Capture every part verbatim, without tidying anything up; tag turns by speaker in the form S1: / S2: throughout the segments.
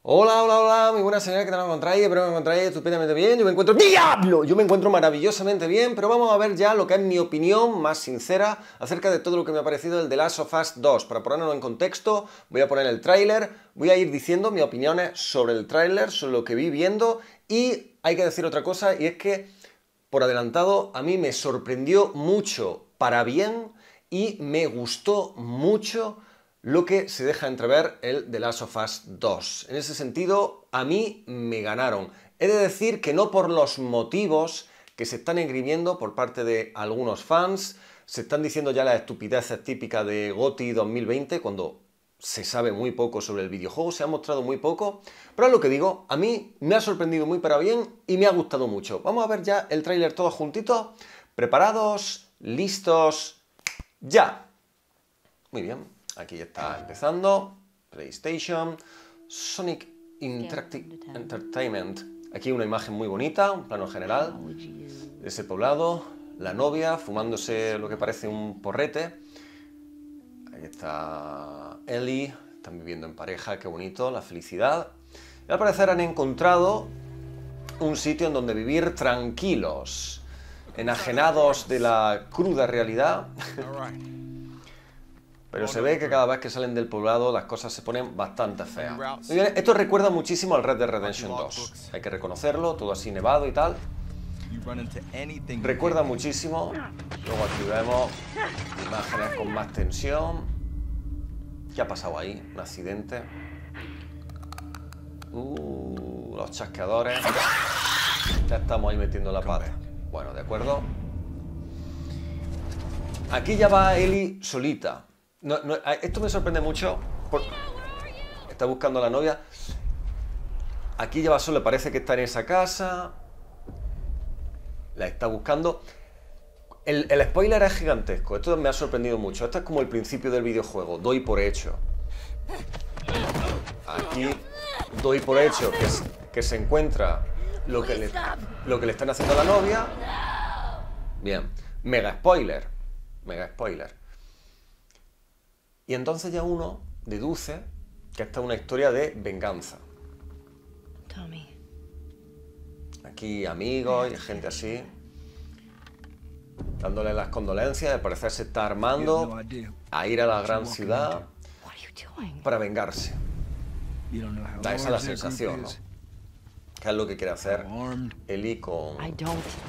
S1: Hola, hola, hola, muy buenas señores, ¿qué tal me encontráis? Espero que me encontráis estupendamente bien. Yo me encuentro... ¡Diablo! Yo me encuentro maravillosamente bien, pero vamos a ver ya lo que es mi opinión más sincera acerca de todo lo que me ha parecido el The Last of Us dos. Para ponerlo en contexto, voy a poner el tráiler, voy a ir diciendo mis opiniones sobre el tráiler, sobre lo que vi viendo, y hay que decir otra cosa, y es que, por adelantado, a mí me sorprendió mucho para bien y me gustó mucho lo que se deja entrever el The Last of Us dos. En ese sentido, a mí me ganaron. He de decir que no por los motivos que se están esgrimiendo por parte de algunos fans, se están diciendo ya las estupideces típicas de GOTY dos mil veinte, cuando se sabe muy poco sobre el videojuego, se ha mostrado muy poco, pero es lo que digo, a mí me ha sorprendido muy para bien y me ha gustado mucho. Vamos a ver ya el tráiler todos juntitos, preparados, listos, ya. Muy bien. Aquí está empezando, PlayStation, Sonic Interactive Entertainment. Aquí una imagen muy bonita, un plano general de ese poblado, la novia fumándose lo que parece un porrete. Ahí está Ellie, están viviendo en pareja, qué bonito, la felicidad. Y al parecer han encontrado un sitio en donde vivir tranquilos, enajenados de la cruda realidad. Pero se ve que cada vez que salen del poblado las cosas se ponen bastante feas. Muy bien, esto recuerda muchísimo al Red Dead Redemption dos. Hay que reconocerlo, todo así nevado y tal. Recuerda muchísimo. Luego aquí vemos imágenes con más tensión. ¿Qué ha pasado ahí? Un accidente. Uh, los chasqueadores. Ya estamos ahí metiendo la pata. Bueno, de acuerdo. Aquí ya va Ellie solita. No, no, esto me sorprende mucho. Por... Está buscando a la novia. Aquí ya va sola, parece que está en esa casa. La está buscando. El, el spoiler es gigantesco. Esto me ha sorprendido mucho. Esto es como el principio del videojuego. Doy por hecho. Aquí doy por hecho que, es, que se encuentra lo que, le, lo que le están haciendo a la novia. Bien. Mega spoiler. Mega spoiler. Y entonces ya uno deduce que esta es una historia de venganza.
S2: Tommy.
S1: Aquí amigos y gente así, dándole las condolencias. Al parecer se está armando a ir a la gran ciudad para vengarse. Da esa la sensación, ¿no? ¿Qué es lo que quiere hacer Ellie con... Aquí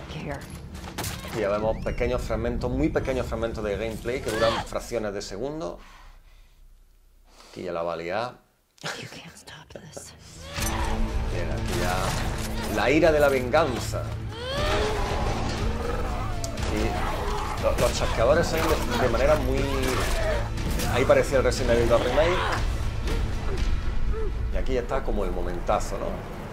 S1: ya vemos pequeños fragmentos, muy pequeños fragmentos de gameplay que duran fracciones de segundo. Aquí ya la va a liar. Bien, aquí ya... La ira de la venganza. Aquí los, los chasqueadores salen de, de manera muy... Ahí parecía el Resident Evil dos Remake. Y aquí ya está como el momentazo, ¿no?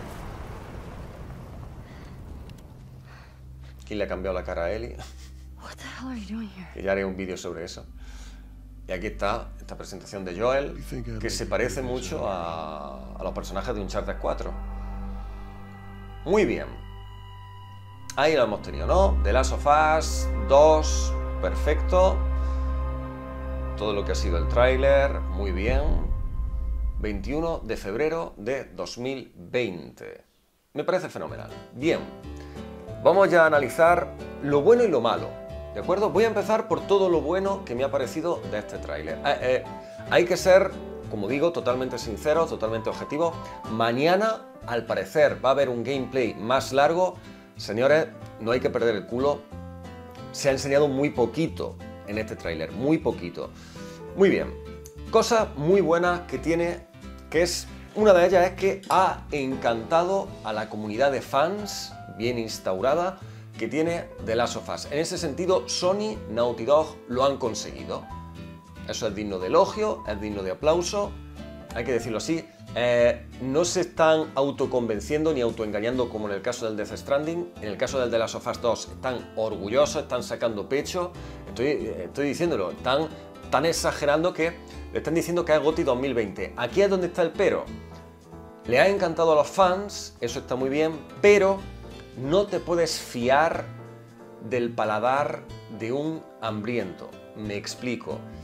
S1: Aquí le ha cambiado la cara a Ellie. Y ya haré un vídeo sobre eso. Y aquí está esta presentación de Joel, que se parece mucho a, a los personajes de Uncharted cuatro. Muy bien. Ahí lo hemos tenido, ¿no? The Last of Us dos, perfecto. Todo lo que ha sido el tráiler, muy bien. veintiuno de febrero de dos mil veinte. Me parece fenomenal. Bien. Vamos ya a analizar lo bueno y lo malo. ¿De acuerdo? Voy a empezar por todo lo bueno que me ha parecido de este tráiler. Eh, eh, hay que ser, como digo, totalmente sincero, totalmente objetivo. Mañana, al parecer, va a haber un gameplay más largo. Señores, no hay que perder el culo. Se ha enseñado muy poquito en este tráiler, muy poquito. Muy bien. Cosa muy buena que tiene, que es, una de ellas es que ha encantado a la comunidad de fans bien instaurada que tiene The Last of Us. En ese sentido, Sony, Naughty Dog lo han conseguido. Eso es digno de elogio, es digno de aplauso, hay que decirlo así. Eh, no se están autoconvenciendo ni autoengañando como en el caso del Death Stranding. En el caso del The Last of Us dos están orgullosos, están sacando pecho. Estoy, estoy diciéndolo, están, están exagerando que le están diciendo que es GOTY dos mil veinte. Aquí es donde está el pero. Le ha encantado a los fans, eso está muy bien, pero no te puedes fiar del paladar de un hambriento. Me explico.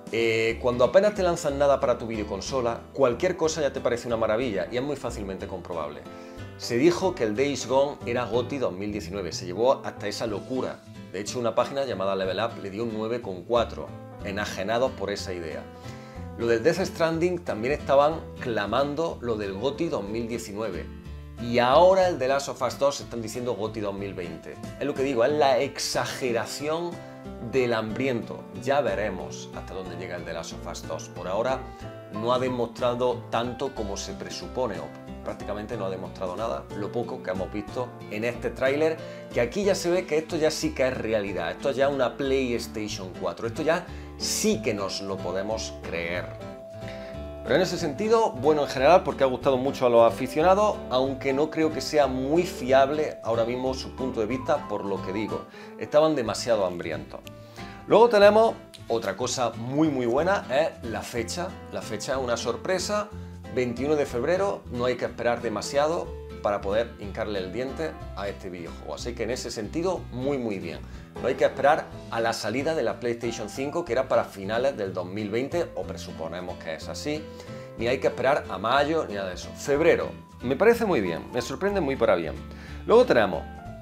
S1: Eh, cuando apenas te lanzan nada para tu videoconsola, cualquier cosa ya te parece una maravilla y es muy fácilmente comprobable. Se dijo que el Days Gone era GOTY dos mil diecinueve, se llevó hasta esa locura. De hecho, una página llamada Level Up le dio un nueve coma cuatro, enajenados por esa idea. Lo del Death Stranding también estaban clamando lo del GOTY dos mil diecinueve. Y ahora el The Last of Us dos están diciendo GOTY dos mil veinte. Es lo que digo, es la exageración del hambriento. Ya veremos hasta dónde llega el The Last of Us dos. Por ahora no ha demostrado tanto como se presupone, o prácticamente no ha demostrado nada. Lo poco que hemos visto en este tráiler, que aquí ya se ve que esto ya sí que es realidad. Esto es ya una PlayStation cuatro. Esto ya sí que nos lo podemos creer. Pero en ese sentido, bueno en general, porque ha gustado mucho a los aficionados, aunque no creo que sea muy fiable ahora mismo su punto de vista por lo que digo. Estaban demasiado hambrientos. Luego tenemos otra cosa muy muy buena, es la fecha. La fecha es una sorpresa, veintiuno de febrero, no hay que esperar demasiado para poder hincarle el diente a este videojuego. Así que en ese sentido, muy muy bien. No hay que esperar a la salida de la PlayStation cinco, que era para finales del dos mil veinte, o presuponemos que es así. Ni hay que esperar a mayo, ni nada de eso. Febrero, me parece muy bien, me sorprende muy para bien. Luego tenemos,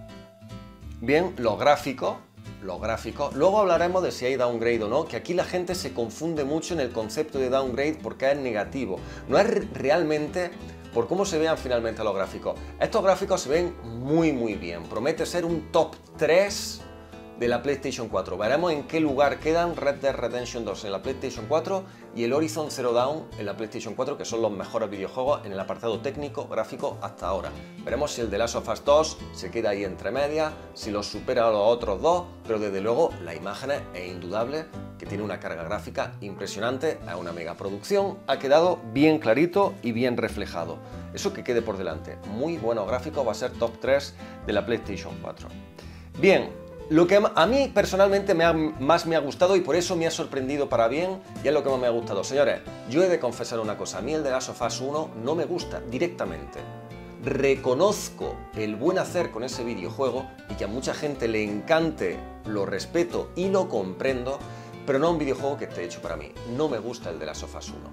S1: bien, los gráficos. Los gráficos. Luego hablaremos de si hay downgrade o no, que aquí la gente se confunde mucho en el concepto de downgrade porque es negativo. No es realmente por cómo se vean finalmente los gráficos. Estos gráficos se ven muy muy bien. Promete ser un top tres de la PlayStation cuatro. Veremos en qué lugar quedan Red Dead Redemption dos en la PlayStation cuatro y el Horizon Zero Dawn en la PlayStation cuatro, que son los mejores videojuegos en el apartado técnico gráfico hasta ahora. Veremos si el The Last of Us dos se queda ahí entre medias, si los supera a los otros dos, pero desde luego la imagen es indudable que tiene una carga gráfica impresionante, es una megaproducción, ha quedado bien clarito y bien reflejado. Eso que quede por delante. Muy buenos gráficos, va a ser top tres de la PlayStation cuatro. Bien. Lo que a mí personalmente me ha, más me ha gustado y por eso me ha sorprendido para bien y es lo que más me ha gustado. Señores, yo he de confesar una cosa, a mí el The Last of Us uno no me gusta directamente. Reconozco el buen hacer con ese videojuego y que a mucha gente le encante, lo respeto y lo comprendo, pero no un videojuego que esté hecho para mí. No me gusta el The Last of Us uno.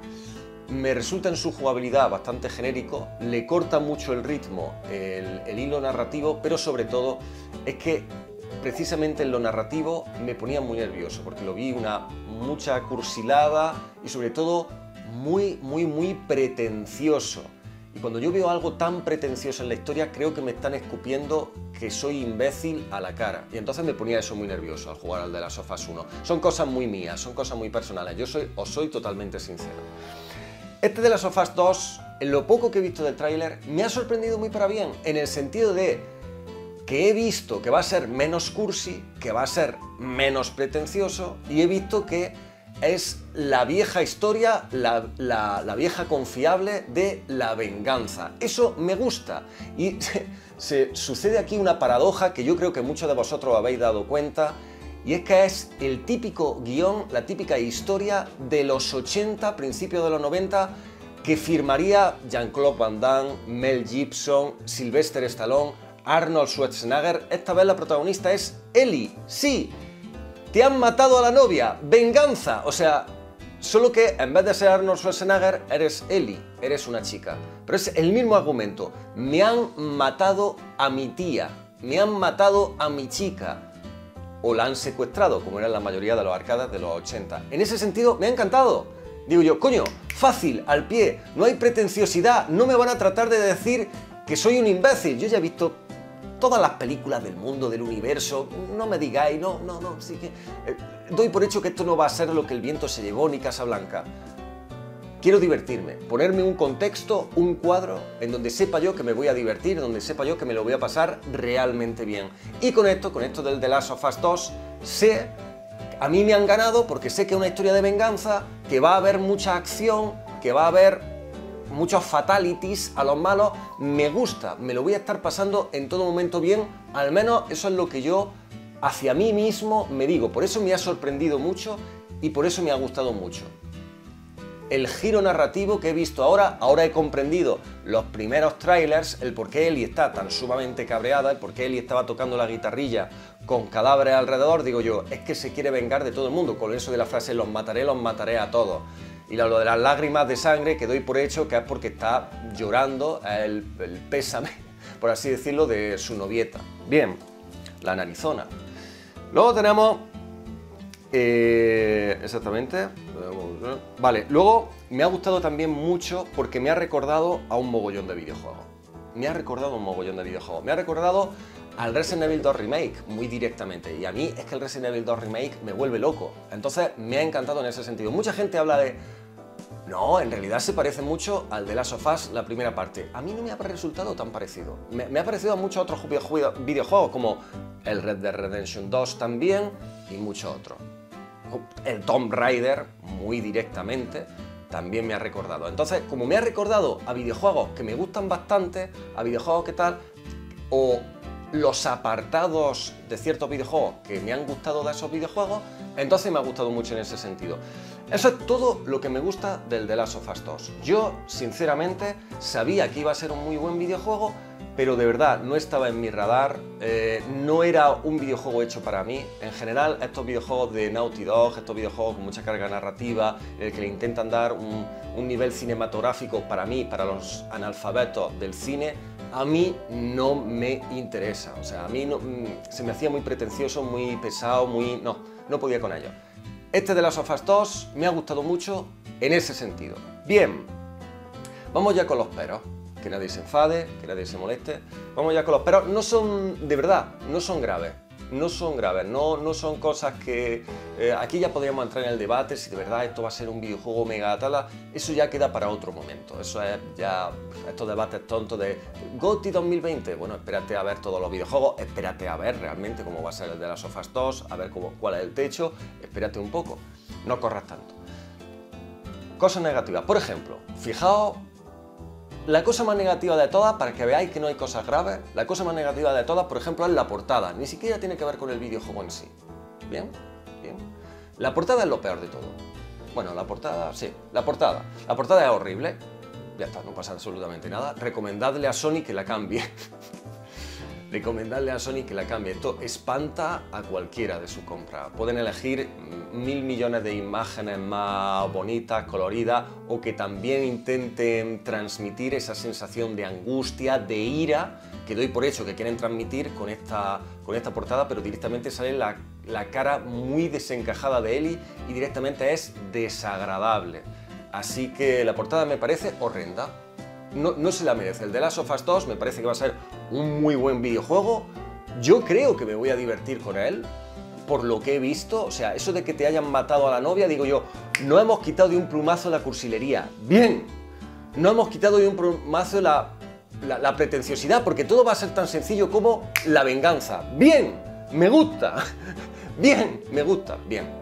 S1: Me resulta en su jugabilidad bastante genérico, le corta mucho el ritmo, el, el hilo narrativo, pero sobre todo es que precisamente en lo narrativo me ponía muy nervioso porque lo vi una mucha cursilada y sobre todo muy, muy, muy pretencioso. Y cuando yo veo algo tan pretencioso en la historia, creo que me están escupiendo que soy imbécil a la cara. Y entonces me ponía eso muy nervioso al jugar al The Last of Us uno. Son cosas muy mías, son cosas muy personales. Yo soy, os soy totalmente sincero. Este The Last of Us dos, en lo poco que he visto del tráiler, me ha sorprendido muy para bien, en el sentido de que he visto que va a ser menos cursi, que va a ser menos pretencioso, y he visto que es la vieja historia, la, la, la vieja confiable de la venganza. Eso me gusta. Y se, se sucede aquí una paradoja que yo creo que muchos de vosotros habéis dado cuenta, y es que es el típico guión, la típica historia de los ochenta, principios de los noventa, que firmaría Jean-Claude Van Damme, Mel Gibson, Sylvester Stallone, Arnold Schwarzenegger. Esta vez la protagonista es Ellie. Sí, te han matado a la novia, venganza. O sea, solo que en vez de ser Arnold Schwarzenegger, eres Ellie, eres una chica. Pero es el mismo argumento. Me han matado a mi tía, me han matado a mi chica. O la han secuestrado, como era la mayoría de los arcades de los ochenta. En ese sentido, me ha encantado. Digo yo, coño, fácil, al pie, no hay pretenciosidad, no me van a tratar de decir que soy un imbécil. Yo ya he visto todas las películas del mundo, del universo, no me digáis, no, no, no, sí que... Eh, doy por hecho que esto no va a ser lo que el viento se llevó ni Casablanca. Quiero divertirme, ponerme un contexto, un cuadro, en donde sepa yo que me voy a divertir, donde sepa yo que me lo voy a pasar realmente bien. Y con esto, con esto del The Last of Us dos, sé, a mí me han ganado porque sé que es una historia de venganza, que va a haber mucha acción, que va a haber muchos fatalities a los malos. Me gusta, me lo voy a estar pasando en todo momento bien, al menos eso es lo que yo hacia mí mismo me digo. Por eso me ha sorprendido mucho y por eso me ha gustado mucho. El giro narrativo que he visto ahora, ahora he comprendido los primeros trailers, el por qué Ellie está tan sumamente cabreada, el por qué Ellie estaba tocando la guitarrilla con cadáveres alrededor, digo yo, es que se quiere vengar de todo el mundo, con eso de la frase los mataré, los mataré a todos. Y lo de las lágrimas de sangre, que doy por hecho que es porque está llorando el, el pésame, por así decirlo, de su novieta. Bien, la narizona. Luego tenemos... Eh, exactamente. Vale, luego me ha gustado también mucho porque me ha recordado a un mogollón de videojuegos. Me ha recordado a un mogollón de videojuegos. Me ha recordado al Resident Evil dos Remake, muy directamente. Y a mí es que el Resident Evil dos Remake me vuelve loco. Entonces me ha encantado en ese sentido. Mucha gente habla de... No, en realidad se parece mucho al de Last of Us, la primera parte. A mí no me ha resultado tan parecido. Me, me ha parecido a muchos otros videojuegos, como el Red Dead Redemption dos también, y muchos otros. El Tomb Raider, muy directamente, también me ha recordado. Entonces, como me ha recordado a videojuegos que me gustan bastante, a videojuegos que tal, o los apartados de ciertos videojuegos que me han gustado de esos videojuegos, entonces me ha gustado mucho en ese sentido. Eso es todo lo que me gusta del The Last of Us dos. Yo, sinceramente, sabía que iba a ser un muy buen videojuego, pero de verdad no estaba en mi radar, eh, no era un videojuego hecho para mí. En general, estos videojuegos de Naughty Dog, estos videojuegos con mucha carga narrativa, en el que le intentan dar un, un nivel cinematográfico para mí, para los analfabetos del cine, a mí no me interesa. O sea, a mí no, se me hacía muy pretencioso, muy pesado, muy... no, no podía con ello. Este de Last of Us dos me ha gustado mucho en ese sentido. Bien, vamos ya con los peros. Que nadie se enfade, que nadie se moleste. Vamos ya con los peros. No son, de verdad, no son graves. No son graves, no, no son cosas que... Eh, aquí ya podríamos entrar en el debate si de verdad esto va a ser un videojuego mega tala. Eso ya queda para otro momento. Eso es ya estos debates tontos de GOTY dos mil veinte. Bueno, espérate a ver todos los videojuegos, espérate a ver realmente cómo va a ser el de Last of Us dos, a ver cómo, cuál es el techo, espérate un poco, no corras tanto. Cosas negativas, por ejemplo, fijaos... La cosa más negativa de todas, para que veáis que no hay cosas graves, la cosa más negativa de todas, por ejemplo, es la portada. Ni siquiera tiene que ver con el videojuego en sí. ¿Bien? Bien. La portada es lo peor de todo. Bueno, la portada, sí, la portada. La portada es horrible. Ya está, no pasa absolutamente nada. Recomendadle a Sony que la cambie. Recomendadle a Sony que la cambie. Esto espanta a cualquiera de su compra. Pueden elegir mil millones de imágenes más bonitas, coloridas, o que también intenten transmitir esa sensación de angustia, de ira, que doy por hecho que quieren transmitir con esta, con esta portada, pero directamente sale la, la cara muy desencajada de Ellie y directamente es desagradable. Así que la portada me parece horrenda. No, no se la merece. El de Last of Us dos me parece que va a ser un muy buen videojuego. Yo creo que me voy a divertir con él, por lo que he visto. O sea, eso de que te hayan matado a la novia, digo yo, no hemos quitado de un plumazo la cursilería. ¡Bien! No hemos quitado de un plumazo la, la, la pretenciosidad, porque todo va a ser tan sencillo como la venganza. ¡Bien! Me gusta. Bien, me gusta. Bien.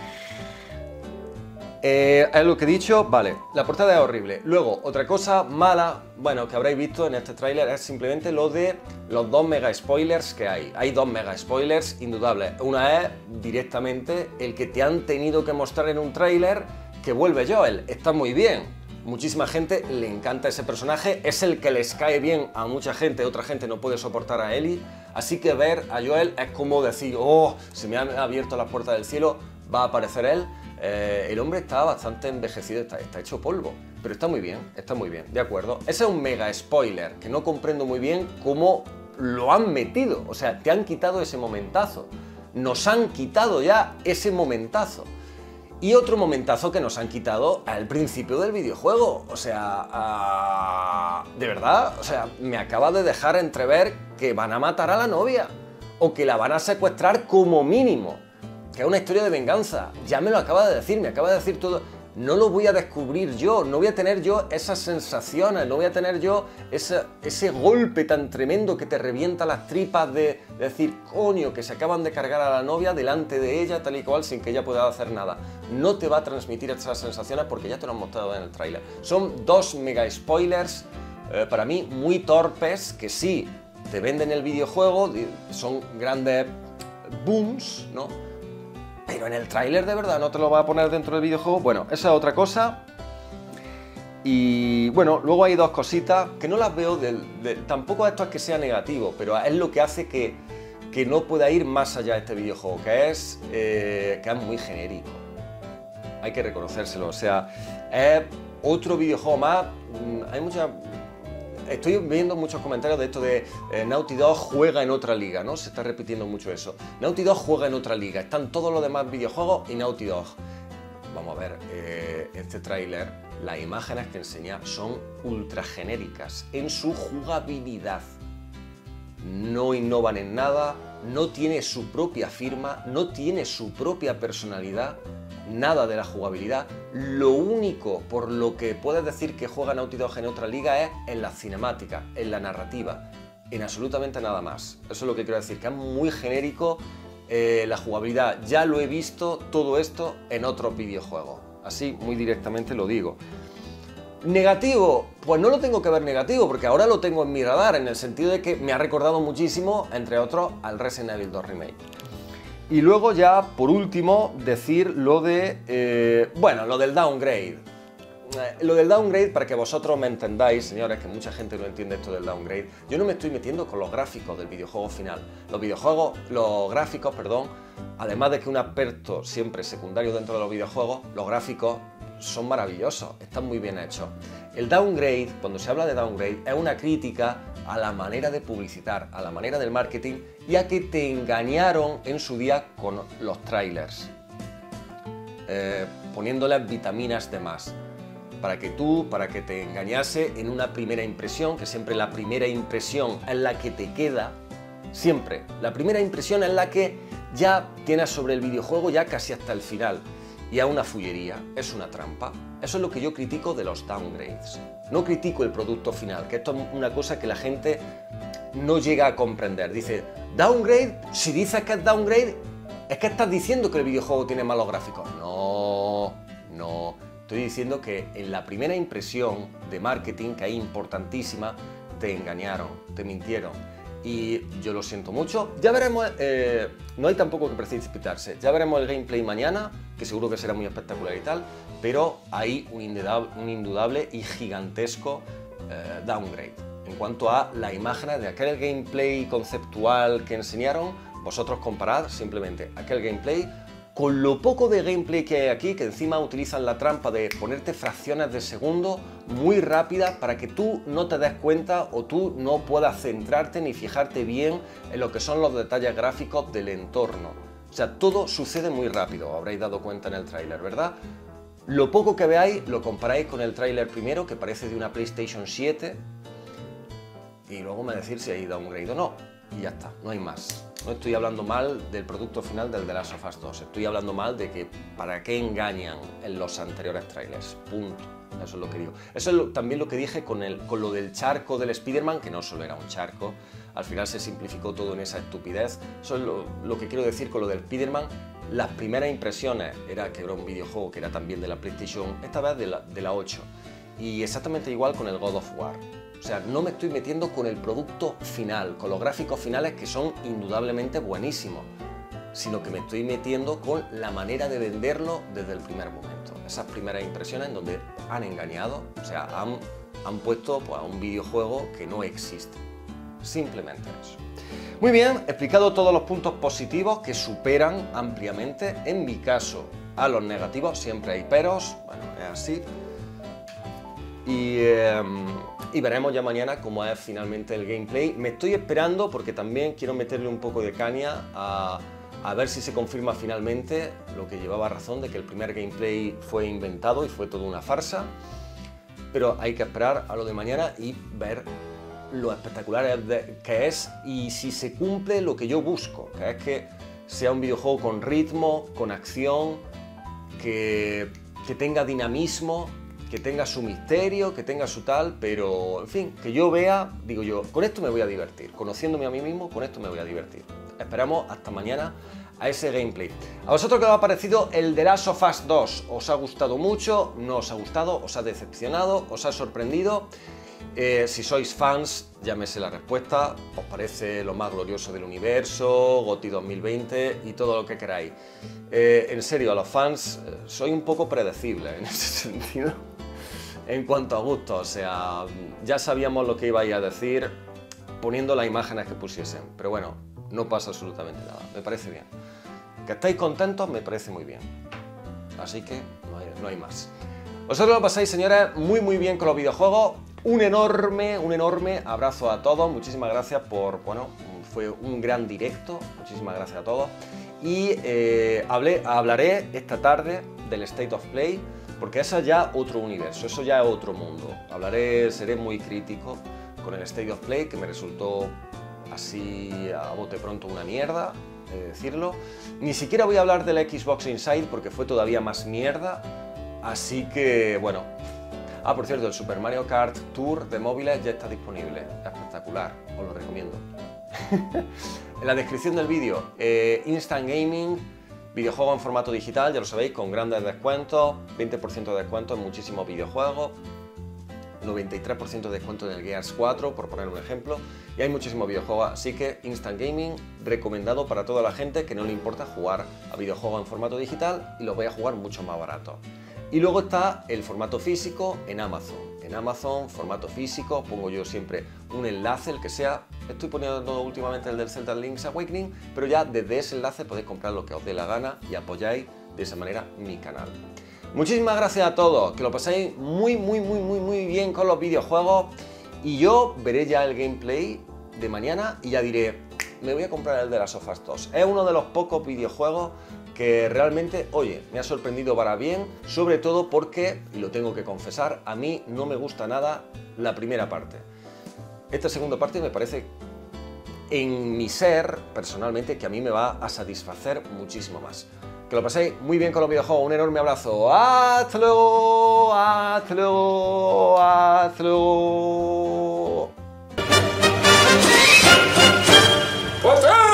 S1: Eh, es lo que he dicho, vale, la portada es horrible. Luego, otra cosa mala, bueno, que habréis visto en este tráiler es simplemente lo de los dos mega spoilers que hay. Hay dos mega spoilers indudables. Una es directamente el que te han tenido que mostrar en un tráiler que vuelve Joel. Está muy bien. Muchísima gente le encanta ese personaje, es el que les cae bien a mucha gente, otra gente no puede soportar a Ellie. Así que ver a Joel es como decir, oh, se me han abierto las puertas del cielo, va a aparecer él. Eh, el hombre está bastante envejecido, está, está hecho polvo, pero está muy bien, está muy bien, de acuerdo. Ese es un mega spoiler que no comprendo muy bien cómo lo han metido, o sea, te han quitado ese momentazo, nos han quitado ya ese momentazo. Y otro momentazo que nos han quitado al principio del videojuego, o sea, uh, de verdad, o sea, me acaba de dejar entrever que van a matar a la novia, o que la van a secuestrar como mínimo. Que es una historia de venganza, ya me lo acaba de decir, me acaba de decir todo, no lo voy a descubrir yo, no voy a tener yo esas sensaciones, no voy a tener yo ese, ese golpe tan tremendo que te revienta las tripas de, de decir, coño, que se acaban de cargar a la novia delante de ella tal y cual sin que ella pueda hacer nada. No te va a transmitir esas sensaciones porque ya te lo han mostrado en el tráiler. Son dos mega spoilers, eh, para mí muy torpes, que sí, te venden el videojuego, son grandes booms, ¿no? Pero en el tráiler de verdad no te lo va a poner dentro del videojuego. Bueno, esa es otra cosa. Y bueno, luego hay dos cositas que no las veo del, del, tampoco esto es que sea negativo, pero es lo que hace que, que no pueda ir más allá de este videojuego, que es, eh, que es muy genérico. Hay que reconocérselo, o sea, es otro videojuego más. Hay mucha... Estoy viendo muchos comentarios de esto de eh, Naughty Dog juega en otra liga, ¿no? Se está repitiendo mucho eso. Naughty Dog juega en otra liga, están todos los demás videojuegos y Naughty Dog. Vamos a ver, eh, este tráiler, las imágenes que enseña son ultra genéricas en su jugabilidad. No innovan en nada, no tiene su propia firma, no tiene su propia personalidad, nada de la jugabilidad. Lo único por lo que puedes decir que juega Naughty Dog en otra liga es en la cinemática, en la narrativa, en absolutamente nada más. Eso es lo que quiero decir, que es muy genérico eh, la jugabilidad. Ya lo he visto todo esto en otros videojuegos, así muy directamente lo digo. ¿Negativo? Pues no lo tengo que ver negativo, porque ahora lo tengo en mi radar, en el sentido de que me ha recordado muchísimo, entre otros, al Resident Evil dos Remake. Y luego ya, por último, decir lo de... Eh, bueno, lo del downgrade. Eh, lo del downgrade, para que vosotros me entendáis, señores, que mucha gente no entiende esto del downgrade, yo no me estoy metiendo con los gráficos del videojuego final. Los videojuegos, los gráficos, perdón, además de que un aspecto siempre secundario dentro de los videojuegos, los gráficos son maravillosos, están muy bien hechos. El downgrade, cuando se habla de downgrade, es una crítica a la manera de publicitar, a la manera del marketing y a que te engañaron en su día con los trailers, eh, poniéndoles vitaminas de más, para que tú, para que te engañase en una primera impresión, que siempre la primera impresión es la que te queda, siempre, la primera impresión es la que ya tienes sobre el videojuego ya casi hasta el final. Y a una fullería, es una trampa. Eso es lo que yo critico de los downgrades. No critico el producto final, que esto es una cosa que la gente no llega a comprender. Dice, downgrade, si dices que es downgrade, es que estás diciendo que el videojuego tiene malos gráficos. No, no. Estoy diciendo que en la primera impresión de marketing, que es importantísima, te engañaron, te mintieron. Y yo lo siento mucho. Ya veremos, eh, no hay tampoco que precipitarse. Ya veremos el gameplay mañana, que seguro que será muy espectacular y tal, pero hay un indudable, un indudable y gigantesco eh, downgrade. En cuanto a las imágenes de aquel gameplay conceptual que enseñaron, vosotros comparad simplemente aquel gameplay con lo poco de gameplay que hay aquí, que encima utilizan la trampa de ponerte fracciones de segundo muy rápidas para que tú no te des cuenta o tú no puedas centrarte ni fijarte bien en lo que son los detalles gráficos del entorno. O sea, todo sucede muy rápido, os habréis dado cuenta en el tráiler, ¿verdad? Lo poco que veáis lo comparáis con el tráiler primero, que parece de una PlayStation siete, y luego me decís si hay downgrade o no, y ya está, no hay más. No estoy hablando mal del producto final del The Last of Us dos, estoy hablando mal de que para qué engañan en los anteriores trailers, punto. Eso es lo que digo. Eso es lo, también lo que dije con, el, con lo del charco del Spider-Man, que no solo era un charco, al final se simplificó todo en esa estupidez. Eso es lo, lo que quiero decir con lo del Spider-Man. Las primeras impresiones era que era un videojuego que era también de la PlayStation, esta vez de la, de la ocho. Y exactamente igual con el God of War. O sea, no me estoy metiendo con el producto final, con los gráficos finales que son indudablemente buenísimos, sino que me estoy metiendo con la manera de venderlo desde el primer momento. Esas primeras impresiones en donde han engañado, o sea, han, han puesto pues, a un videojuego que no existe. Simplemente eso. Muy bien, he explicado todos los puntos positivos que superan ampliamente, en mi caso, a los negativos. Siempre hay peros, bueno, es así. Y, eh, y veremos ya mañana cómo es finalmente el gameplay. Me estoy esperando porque también quiero meterle un poco de caña a, a ver si se confirma finalmente lo que llevaba razón de que el primer gameplay fue inventado y fue toda una farsa. Pero hay que esperar a lo de mañana y ver lo espectacular que es y si se cumple lo que yo busco, que es que sea un videojuego con ritmo, con acción, que, que tenga dinamismo, que tenga su misterio, que tenga su tal, pero en fin, que yo vea, digo yo, con esto me voy a divertir, conociéndome a mí mismo, con esto me voy a divertir. Esperamos hasta mañana a ese gameplay. ¿A vosotros qué os ha parecido el The Last of Us dos? ¿Os ha gustado mucho? ¿No os ha gustado? ¿Os ha decepcionado? ¿Os ha sorprendido? Eh, si sois fans, ya me sé la respuesta, os parece lo más glorioso del universo, GOTY dos mil veinte y todo lo que queráis. Eh, en serio, a los fans eh, soy un poco predecible en ese sentido, en cuanto a gusto, o sea, ya sabíamos lo que ibais a decir poniendo las imágenes que pusiesen, pero bueno, no pasa absolutamente nada, me parece bien. Que estáis contentos me parece muy bien. Así que no hay, no hay más. Vosotros lo pasáis, señores, muy muy bien con los videojuegos. Un enorme, un enorme abrazo a todos. Muchísimas gracias por, bueno, fue un gran directo. Muchísimas gracias a todos. Y eh, hablé, hablaré esta tarde del State of Play, porque eso es ya otro universo, eso ya es otro mundo. Hablaré, seré muy crítico con el State of Play, que me resultó así a bote pronto una mierda, de decirlo. Ni siquiera voy a hablar de la Xbox Inside porque fue todavía más mierda, así que bueno. Ah, por cierto, el Super Mario Kart Tour de móviles ya está disponible, espectacular, os lo recomiendo. En la descripción del vídeo, eh, Instant Gaming, videojuego en formato digital, ya lo sabéis, con grandes descuentos, veinte por ciento de descuento en muchísimos videojuegos, noventa y tres por ciento de descuento en el Gears cuatro, por poner un ejemplo, y hay muchísimos videojuegos, así que Instant Gaming recomendado para toda la gente que no le importa jugar a videojuegos en formato digital y los vaya a jugar mucho más barato. Y luego está el formato físico en Amazon. En Amazon, formato físico, pongo yo siempre un enlace, el que sea. Estoy poniendo últimamente el del Zelda Link's Awakening, pero ya desde ese enlace podéis comprar lo que os dé la gana y apoyáis de esa manera mi canal. Muchísimas gracias a todos, que lo paséis muy, muy, muy, muy, muy bien con los videojuegos. Y yo veré ya el gameplay de mañana y ya diré, me voy a comprar el de las Last of Us dos. Es uno de los pocos videojuegos que realmente, oye, me ha sorprendido para bien, sobre todo porque, y lo tengo que confesar, a mí no me gusta nada la primera parte. Esta segunda parte me parece, en mi ser, personalmente, que a mí me va a satisfacer muchísimo más. Que lo paséis muy bien con los videojuegos, un enorme abrazo, ¡hasta luego! ¡Hasta luego! ¡Hasta luego!